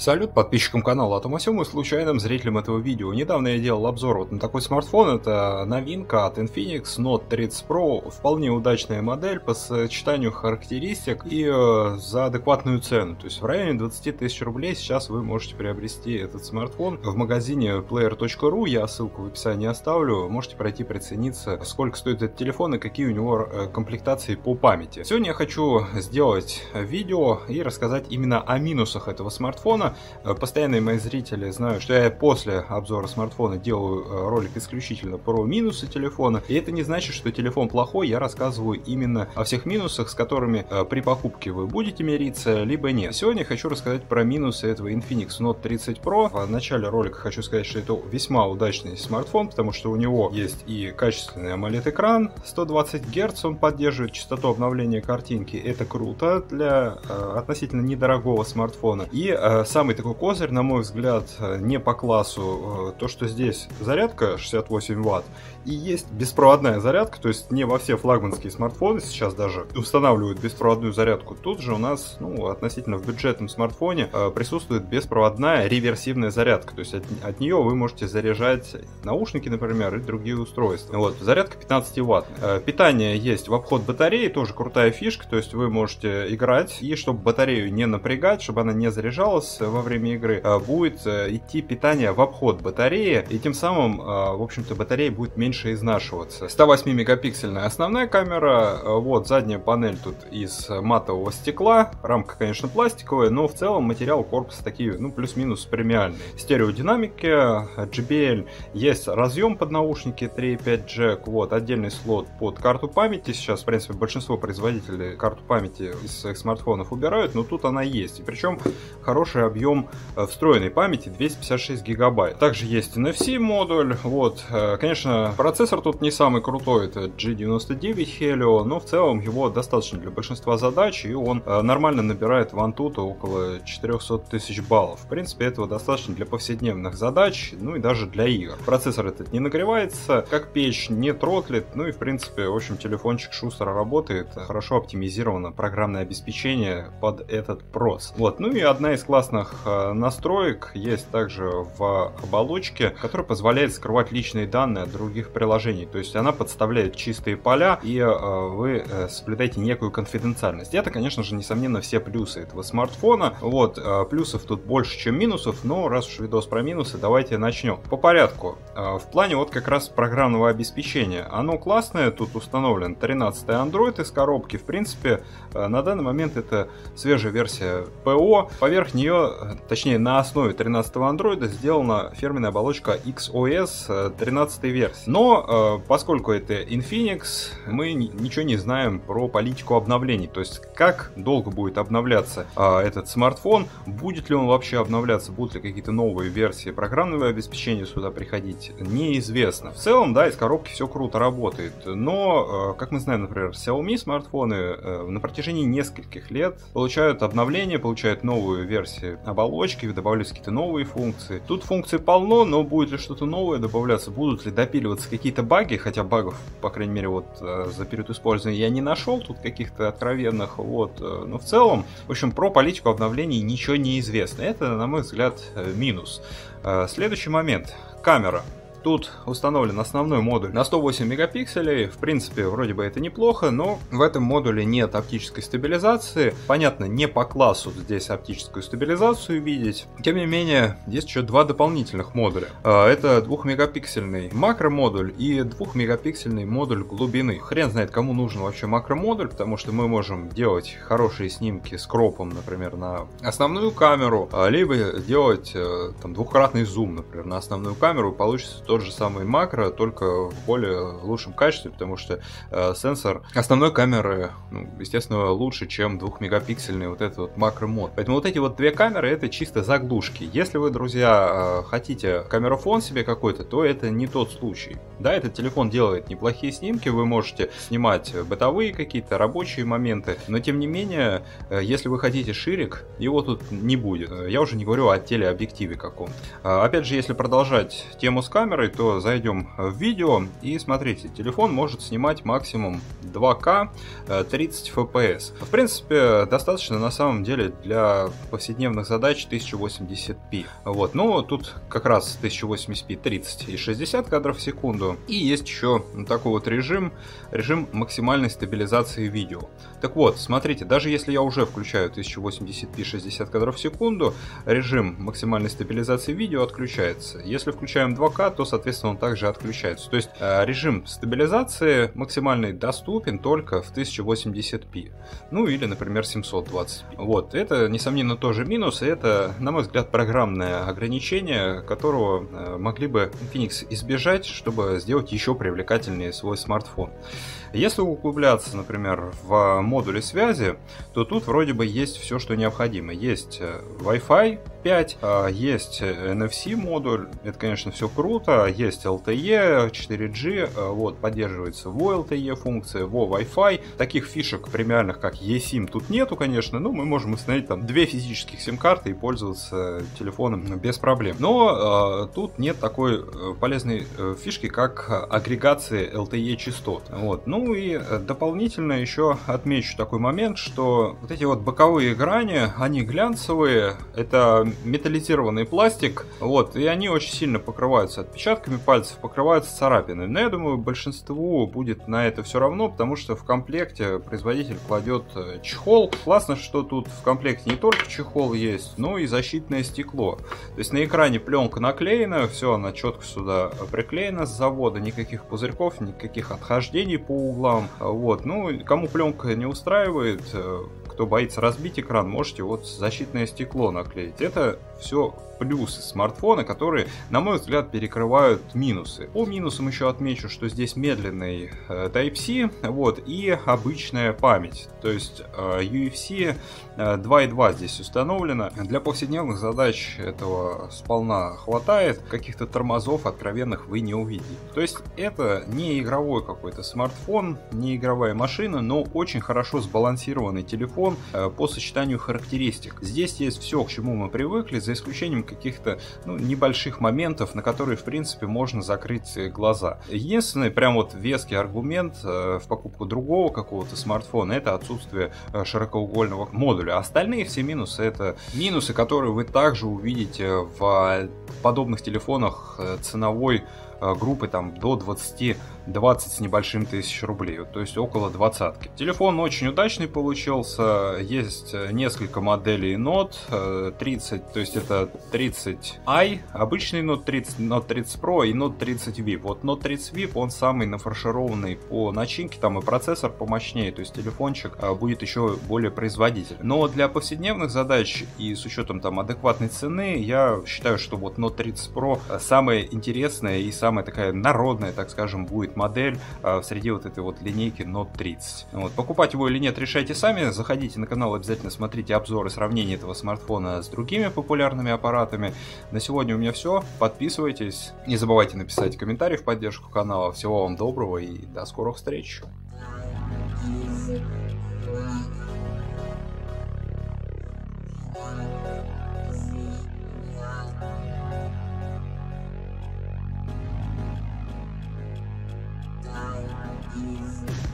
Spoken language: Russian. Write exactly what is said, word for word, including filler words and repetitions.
Салют подписчикам канала Атомасему и случайным зрителям этого видео. Недавно я делал обзор вот на такой смартфон. Это новинка от Infinix Note тридцать Pro. Вполне удачная модель по сочетанию характеристик и э, за адекватную цену. То есть в районе двадцати тысяч рублей сейчас вы можете приобрести этот смартфон в магазине плеер точка ру. Я ссылку в описании оставлю. Можете пройти прицениться, сколько стоит этот телефон и какие у него комплектации по памяти. Сегодня я хочу сделать видео и рассказать именно о минусах этого смартфона. Постоянные мои зрители знают, что я после обзора смартфона делаю ролик исключительно про минусы телефона. И это не значит, что телефон плохой. Я рассказываю именно о всех минусах, с которыми при покупке вы будете мириться, либо нет. Сегодня я хочу рассказать про минусы этого Infinix Note тридцать Pro. В начале ролика хочу сказать, что это весьма удачный смартфон, потому что у него есть и качественный AMOLED-экран, сто двадцать герц он поддерживает, частоту обновления картинки. Это круто для э, относительно недорогого смартфона. И э, самый такой козырь, на мой взгляд, не по классу, то, что здесь зарядка шестьдесят восемь ватт и есть беспроводная зарядка, то есть не во все флагманские смартфоны сейчас даже устанавливают беспроводную зарядку. Тут же у нас, ну, относительно в бюджетном смартфоне э, присутствует беспроводная реверсивная зарядка, то есть от, от нее вы можете заряжать наушники, например, и другие устройства. Вот, зарядка пятнадцать ватт. Э, питание есть в обход батареи, тоже крутая фишка, то есть вы можете играть, и чтобы батарею не напрягать, чтобы она не заряжалась во время игры, э, будет э, идти питание в обход батареи, и тем самым, э, в общем-то, батарея будет меньше изнашиваться. сто восемь мегапиксельная основная камера, вот задняя панель тут из матового стекла, рамка, конечно, пластиковая, но в целом материал корпуса такие, ну, плюс-минус премиальные. Стереодинамики, джей би эл, есть разъем под наушники три и пять джек, вот отдельный слот под карту памяти. Сейчас, в принципе, большинство производителей карту памяти из своих смартфонов убирают, но тут она есть, и причем хороший объем встроенной памяти двести пятьдесят шесть гигабайт. Также есть эн эф си модуль, вот, конечно, процессор тут не самый крутой, это джи девяносто девять Helio, но в целом его достаточно для большинства задач, и он э, нормально набирает в Antutu около четырехсот тысяч баллов. В принципе, этого достаточно для повседневных задач, ну и даже для игр. Процессор этот не нагревается, как печь, не тротлит, ну и в принципе, в общем, телефончик шустро работает, хорошо оптимизировано программное обеспечение под этот прос. Вот, ну и одна из классных э, настроек есть также в оболочке, которая позволяет скрывать личные данные от других приложений, то есть она подставляет чистые поля, и э, вы э, соблюдаете некую конфиденциальность. Это, конечно же, несомненно, все плюсы этого смартфона. Вот, э, плюсов тут больше, чем минусов, но раз уж видос про минусы, давайте начнем. По порядку. Э, в плане вот как раз программного обеспечения. Оно классное, тут установлен тринадцатый Android из коробки. В принципе, э, на данный момент это свежая версия ПО. Поверх нее, э, точнее на основе тринадцатого Android сделана фирменная оболочка икс о эс тринадцатой версии. Но э, поскольку это Infinix, мы ничего не знаем про политику обновлений, то есть как долго будет обновляться э, этот смартфон, будет ли он вообще обновляться, будут ли какие-то новые версии программного обеспечения сюда приходить, неизвестно. В целом, да, из коробки все круто работает, но, э, как мы знаем, например, Xiaomi смартфоны э, на протяжении нескольких лет получают обновления, получают новые версии оболочки, добавляются какие-то новые функции. Тут функций полно, но будет ли что-то новое добавляться, будут ли допиливаться какие-то баги, хотя багов, по крайней мере, вот за период использования я не нашел тут каких-то откровенных, вот, но в целом, в общем, про политику обновлений ничего не известно. Это, на мой взгляд, минус. Следующий момент. Камера. Тут установлен основной модуль на сто восемь мегапикселей, в принципе, вроде бы это неплохо, но в этом модуле нет оптической стабилизации. Понятно, не по классу здесь оптическую стабилизацию видеть. Тем не менее, есть еще два дополнительных модуля. Это двухмегапиксельный макромодуль и двухмегапиксельный модуль глубины. Хрен знает, кому нужен вообще макромодуль, потому что мы можем делать хорошие снимки с кропом, например, на основную камеру, либо делать там двухкратный зум, например, на основную камеру, и получится тот же самый макро, только в более лучшем качестве, потому что э, сенсор основной камеры, ну, естественно, лучше, чем двухмегапиксельный вот этот вот макро-мод. Поэтому вот эти вот две камеры — это чисто заглушки. Если вы, друзья, э, хотите камерафон себе какой-то, то это не тот случай. Да, этот телефон делает неплохие снимки, вы можете снимать бытовые какие-то рабочие моменты, но тем не менее, э, если вы хотите ширик, его тут не будет. Я уже не говорю о телеобъективе каком-то. Э, опять же, если продолжать тему с камерой, камерой, то зайдем в видео и смотрите, телефон может снимать максимум два ка тридцать эф пи эс. В принципе, достаточно на самом деле для повседневных задач тысяча восемьдесят пи. Вот, но тут как раз тысяча восемьдесят пи тридцать и шестьдесят кадров в секунду. И есть еще такой вот режим, режим максимальной стабилизации видео. Так вот, смотрите, даже если я уже включаю тысяча восемьдесят пи шестьдесят кадров в секунду, режим максимальной стабилизации видео отключается. Если включаем два ка, то, соответственно, он также отключается. То есть э, режим стабилизации максимальный доступен только в тысяча восемьдесят пи. Ну или, например, семьсот двадцать пи. Вот, это, несомненно, тоже минус, и это, на мой взгляд, программное ограничение, которого э, могли бы Infinix избежать, чтобы сделать еще привлекательнее свой смартфон. Если углубляться, например, в модуле связи, то тут вроде бы есть все, что необходимо. Есть Wi-Fi пять, есть эн эф си модуль, это, конечно, все круто, есть эл ти и, четыре джи, вот, поддерживается ви эл ти и функция, ви Wi-Fi. Таких фишек премиальных, как eSIM, тут нету, конечно, но мы можем установить там две физических сим-карты и пользоваться телефоном без проблем. Но э, тут нет такой полезной фишки, как агрегация эл ти и частот. Вот. Ну и дополнительно еще отмечу такой момент, что вот эти вот боковые грани, они глянцевые, это металлизированный пластик, вот, и они очень сильно покрываются отпечатками пальцев, покрываются царапинами. Но я думаю, большинству будет на это все равно, потому что в комплекте производитель кладет чехол. Классно, что тут в комплекте не только чехол есть, но и защитное стекло. То есть на экране пленка наклеена, все, она четко сюда приклеена с завода, никаких пузырьков, никаких отхождений по углам. Вот, ну, кому пленка не устраивает, кто боится разбить экран, можете вот защитное стекло наклеить. Это все плюсы смартфона, которые, на мой взгляд, перекрывают минусы. По минусам еще отмечу, что здесь медленный э, Type-C, вот, и обычная память. То есть э, ю эф си два и два здесь установлено. Для повседневных задач этого сполна хватает. Каких-то тормозов откровенных вы не увидите. То есть это не игровой какой-то смартфон, не игровая машина, но очень хорошо сбалансированный телефон э, по сочетанию характеристик. Здесь есть все, к чему мы привыкли, за исключением каких-то, ну, небольших моментов, на которые, в принципе, можно закрыть глаза. Единственный прям вот веский аргумент э, в покупку другого какого-то смартфона — это отсутствие э, широкоугольного модуля. Остальные все минусы — это минусы, которые вы также увидите в подобных телефонах э, ценовой э, группы там до двадцати двадцать с небольшим тысяч рублей, то есть около двадцатки. Телефон очень удачный получился, есть несколько моделей Note тридцать, то есть это тридцать ай, обычный Note тридцать, Note тридцать Pro и Note тридцать ви ай пи. Вот Note тридцать ви ай пи, он самый нафаршированный по начинке, там и процессор помощнее, то есть телефончик будет еще более производительный. Но для повседневных задач и с учетом там адекватной цены, я считаю, что вот Note тридцать Pro самая интересная и самая такая народная, так скажем, будет модель э, среди вот этой вот линейки Note тридцать. Вот. Покупать его или нет, решайте сами. Заходите на канал, обязательно смотрите обзоры, сравнение этого смартфона с другими популярными аппаратами. На сегодня у меня все. Подписывайтесь. Не забывайте написать комментарий в поддержку канала. Всего вам доброго и до скорых встреч. Easy.